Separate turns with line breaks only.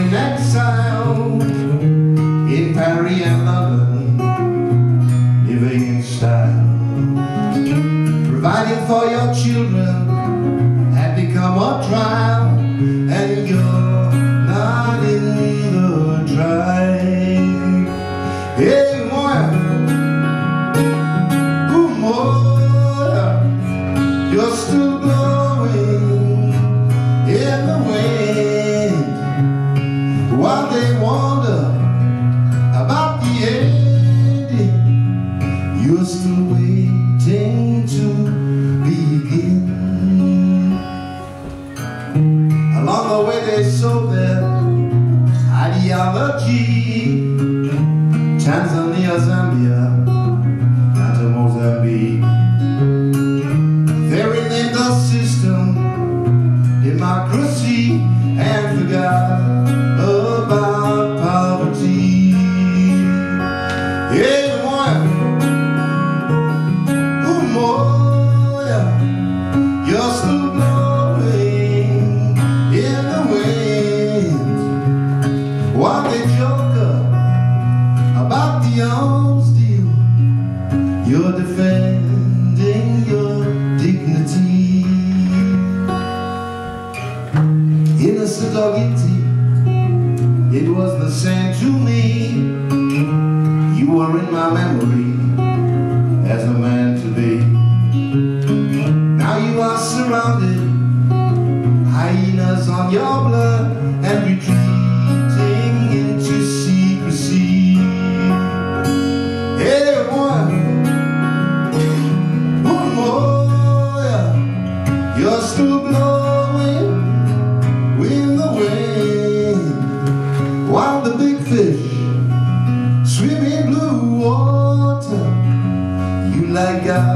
in exile in Paris and London, living in style, providing for your children had become a trial, and you're not in the drive. Hey, moya, ooh, moya, you're still blowing in the wind, while they wonder about the ending. You're still waiting to begin. Along the way they sow their ideology, Tanzania, Zambia, and to Mozambique. They renamed the system democracy and forgot about poverty. Hey, moya, ooh, moya, you're still blowing in the wind, while they joke about the arms deal. You're defending your dignity. Innocent or guilty, it was the same to me. You were in my memory as a man to be. Now you are surrounded, hyenas on your blood, and retreating into secrecy. Hey, boy, oh, moya, you're still blowing in the wind, while the big fish swim in blue water. You like God